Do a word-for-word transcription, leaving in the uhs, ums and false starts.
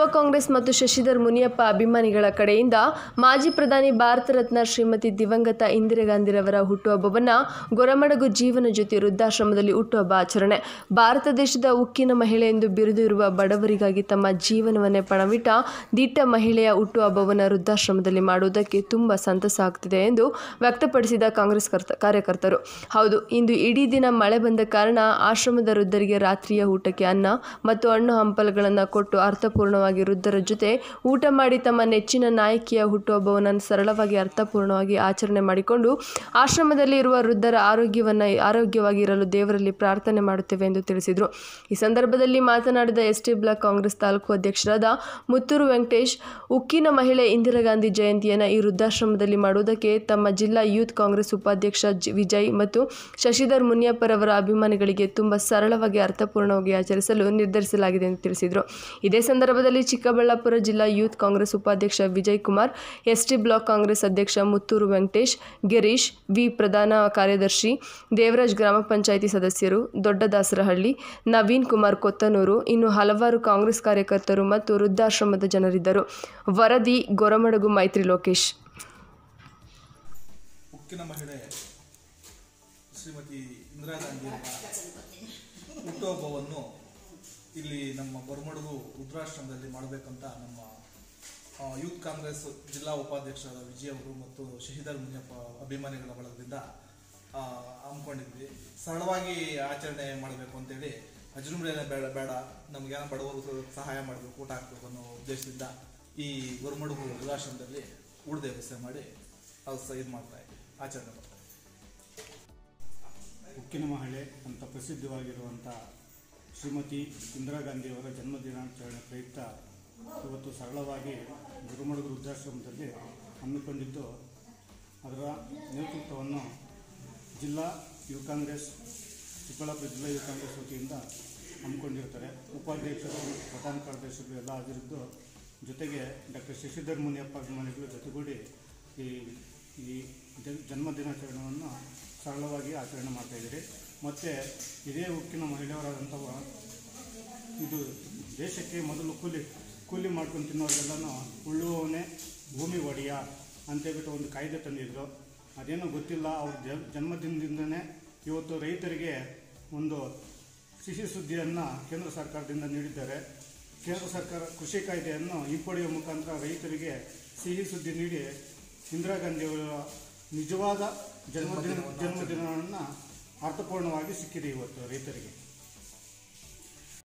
ಕಾಂಗ್ರೆಸ್ ಮತ್ತು ಶಶಿಧರ್ ಮುನಿಯಪ್ಪ ಅಭಿಮಾನಿಗಳ ಕಡೆಯಿಂದ ಮಾಜಿ ಪ್ರಧಾನಿ ಭಾರತ ರತ್ನ ಶ್ರೀಮತಿ ದಿವಂಗತ ಇಂದಿರಾ ಗಾಂಧಿರವರ ಹುಟ್ಟುಹಬ್ಬವನ್ನು ಗೊರಮಡಗು ಜೀವನ ಜ್ಯೋತಿ ವೃದ್ಧಾಶ್ರಮದಲ್ಲಿ ಹುಟ್ಟುಹಬ್ಬ ಆಚರಣೆ. ಭಾರತ ದೇಶದ ಉಕ್ಕಿನ ಮಹಿಳೆ ಎಂದು ಬಿರುದು ಇರುವ ಬಡವರಿಗಾಗಿ ತಮ್ಮ ಜೀವನವನ್ನೇ ಪಣವಿಟ್ಟ ದಿಟ್ಟ ಮಹಿಳೆಯ ಹುಟ್ಟುಹಬ್ಬವನ್ನು ವೃದ್ಧಾಶ್ರಮದಲ್ಲಿ ಮಾಡುವುದಕ್ಕೆ ತುಂಬ ಸಂತಸ ಆಗ್ತಿದೆ ಎಂದು ವ್ಯಕ್ತಪಡಿಸಿದ ಕಾಂಗ್ರೆಸ್ ಕಾರ್ಯಕರ್ತರು. ಹೌದು, ಇಂದು ಇಡೀ ದಿನ ಮಳೆ ಬಂದ ಕಾರಣ ಆಶ್ರಮದ ವೃದ್ಧರಿಗೆ ರಾತ್ರಿಯ ಊಟಕ್ಕೆ ಅನ್ನ ಮತ್ತು ಹಣ್ಣು ಹಂಪಲುಗಳನ್ನು ಕೊಟ್ಟು ಅರ್ಥಪೂರ್ಣವಾಗಿ ವೃದ್ಧರ ಜೊತೆ ಊಟ ಮಾಡಿ ತಮ್ಮ ನೆಚ್ಚಿನ ನಾಯಕಿಯ ಹುಟ್ಟುಹಬ್ಬವನ್ನು ಸರಳವಾಗಿ ಅರ್ಥಪೂರ್ಣವಾಗಿ ಆಚರಣೆ ಮಾಡಿಕೊಂಡು ಆಶ್ರಮದಲ್ಲಿ ಇರುವ ವೃದ್ಧರ ಆರೋಗ್ಯವನ್ನು ಆರೋಗ್ಯವಾಗಿ ಇರಲು ದೇವರಲ್ಲಿ ಪ್ರಾರ್ಥನೆ ಮಾಡುತ್ತೇವೆ ಎಂದು ತಿಳಿಸಿದರು. ಈ ಸಂದರ್ಭದಲ್ಲಿ ಮಾತನಾಡಿದ ಎಸ್ಟಿ ಬ್ಲಾಕ್ ಕಾಂಗ್ರೆಸ್ ತಾಲೂಕು ಅಧ್ಯಕ್ಷರಾದ ಮುತ್ತೂರು ವೆಂಕಟೇಶ್, ಉಕ್ಕಿನ ಮಹಿಳೆ ಇಂದಿರಾ ಗಾಂಧಿ ಜಯಂತಿಯನ್ನು ಈ ವೃದ್ಧಾಶ್ರಮದಲ್ಲಿ ಮಾಡುವುದಕ್ಕೆ ತಮ್ಮ ಜಿಲ್ಲಾ ಯೂತ್ ಕಾಂಗ್ರೆಸ್ ಉಪಾಧ್ಯಕ್ಷ ವಿಜಯ್ ಮತ್ತು ಶಶಿಧರ್ ಮುನಿಯಪ್ಪರವರ ಅಭಿಮಾನಿಗಳಿಗೆ ತುಂಬ ಸರಳವಾಗಿ ಅರ್ಥಪೂರ್ಣವಾಗಿ ಆಚರಿಸಲು ನಿರ್ಧರಿಸಲಾಗಿದೆ ಎಂದು ತಿಳಿಸಿದರು. ಇದೇ ಸಂದರ್ಭದಲ್ಲಿ ಚಿಕ್ಕಬಳ್ಳಾಪುರ ಜಿಲ್ಲಾ ಯೂತ್ ಕಾಂಗ್ರೆಸ್ ಉಪಾಧ್ಯಕ್ಷ Vijay Kumar, ST block Congress ಅಧ್ಯಕ್ಷ ಮುತ್ತೂರು ವೆಂಕಟೇಶ್, ಗಿರೀಶ್ ವಿ, ಪ್ರಧಾನ ಕಾರ್ಯದರ್ಶಿ ದೇವರಾಜ್, ಗ್ರಾಮ ಪಂಚಾಯಿತಿ ಸದಸ್ಯರು ದೊಡ್ಡದಾಸರಹಳ್ಳಿ, ನವೀನ್ ಕುಮಾರ್ ಕೊತ್ತನೂರು, ಇನ್ನು ಹಲವಾರು ಕಾಂಗ್ರೆಸ್ ಕಾರ್ಯಕರ್ತರು ಮತ್ತು ವೃದ್ಧಾಶ್ರಮದ ಜನರಿದ್ದರು. ವರದಿ ಗೊರಮಡಗು ಮೈತ್ರಿ ಲೋಕೇಶ್. ಉಕ್ಕಿನ ಮಹಿಳೆ ಶ್ರೀಮತಿ ಇಂದಿರಾ ಗಾಂಧಿ ಹುಟ್ಟುಹಬ್ಬವನ್ನು ಇಲ್ಲಿ ನಮ್ಮ ಗೊರಮಡಗು ವೃದ್ಧಾಶ್ರಮದಲ್ಲಿ ಮಾಡಬೇಕಂತ ನಮ್ಮ ಯೂತ್ ಕಾಂಗ್ರೆಸ್ ಜಿಲ್ಲಾ ಉಪಾಧ್ಯಕ್ಷರಾದ ವಿಜಯ್ ಅವರು ಮತ್ತು ಶಶಿಧರ್ ಮುನಿಯಪ್ಪ ಅಭಿಮಾನಿಗಳ ಬಳಗದಿಂದ ಹಮ್ಮಿಕೊಂಡಿದ್ವಿ. ಸರಳವಾಗಿ ಆಚರಣೆ ಮಾಡಬೇಕು ಅಂತೇಳಿ ಅಜುರುಮಳೆನೇ ಬೇಡ ಬೇಡ ನಮಗೇನೋ ಬಡವರು ಸಹಾಯ ಮಾಡಬೇಕು, ಊಟ ಹಾಕಬೇಕು ಅನ್ನೋ ಉದ್ದೇಶದಿಂದ ಈ ಗೊರಮಡಗು ವೃದ್ಧಾಶ್ರಮದಲ್ಲಿ ಊಟ ವ್ಯವಸ್ಥೆ ಮಾಡಿ ಅದು ಸಹ ಇದು ಮಾಡ್ತಾ ಇದ್ವಿ, ಆಚರಣೆ ಮಾಡ್ತಾ ಇದ್ವಿ. ಉಕ್ಕಿನ ಮಹಿಳೆ ಅಂತ ಪ್ರಸಿದ್ಧವಾಗಿರುವಂಥ ಶ್ರೀಮತಿ ಇಂದಿರಾ ಗಾಂಧಿಯವರ ಜನ್ಮದಿನಾಚರಣೆ ಪ್ರಯುಕ್ತ ಇವತ್ತು ಸರಳವಾಗಿ ಗೊರಮಡಗು ವೃದ್ಧಾಶ್ರಮದಲ್ಲಿ ಹಮ್ಮಿಕೊಂಡಿದ್ದು, ಅದರ ನೇತೃತ್ವವನ್ನು ಜಿಲ್ಲಾ ಯುವ ಕಾಂಗ್ರೆಸ್ ಚಿಕ್ಕಬಳ್ಳಾಪುರ ಜಿಲ್ಲಾ ಯುವ ಕಾಂಗ್ರೆಸ್ ವತಿಯಿಂದ ಹಮ್ಮಿಕೊಂಡಿರ್ತಾರೆ. ಉಪಾಧ್ಯಕ್ಷರು, ಪ್ರಧಾನ ಕಾರ್ಯದರ್ಶಿಗಳು ಎಲ್ಲ ಹಾಜರಿದ್ದು, ಜೊತೆಗೆ ಡಾಕ್ಟರ್ ಶಶಿಧರ್ ಮುನಿಯಪ್ಪ ಅಭಿಮಾನಿಗಳು ಜೊತೆಗೂಡಿ ಈ ಈ ಜನ್ಮದಿನಾಚರಣೆಯನ್ನು ಸರಳವಾಗಿ ಆಚರಣೆ ಮಾಡ್ತಾಯಿದ್ದೀರಿ. ಮತ್ತು ಇದೇ ಉಕ್ಕಿನ ಮಹಿಳೆಯರಾದಂಥ ಇದು ದೇಶಕ್ಕೆ ಮೊದಲು ಕೂಲಿ ಕೂಲಿ ಮಾಡ್ಕೊಂಡು ತಿನ್ನೋರಿಗೆಲ್ಲನೂ ಉಳ್ಳುವವನೇ ಭೂಮಿ ಒಡೆಯ ಅಂತೇಳ್ಬಿಟ್ಟು ಒಂದು ಕಾಯ್ದೆ ತಂದಿದ್ರು. ಅದೇನೋ ಗೊತ್ತಿಲ್ಲ, ಅವ್ರ ಜನ್ಮದಿನದಿಂದನೇ ಇವತ್ತು ರೈತರಿಗೆ ಒಂದು ಸಿಹಿ ಸುದ್ದಿಯನ್ನು ಕೇಂದ್ರ ಸರ್ಕಾರದಿಂದ ನೀಡಿದ್ದಾರೆ. ಕೇಂದ್ರ ಸರ್ಕಾರ ಕೃಷಿ ಕಾಯ್ದೆಯನ್ನು ಹಿಂಪಡೆಯುವ ಮುಖಾಂತರ ರೈತರಿಗೆ ಸಿಹಿ ಸುದ್ದಿ ನೀಡಿ ಇಂದಿರಾ ಗಾಂಧಿಯವರ ನಿಜವಾದ ಜನ್ಮದಿನ ಜನ್ಮದಿನವನ್ನು ಅರ್ಥಪೂರ್ಣವಾಗಿ ಸಿಕ್ಕಿದೆ ಇವತ್ತು ರೈತರಿಗೆ.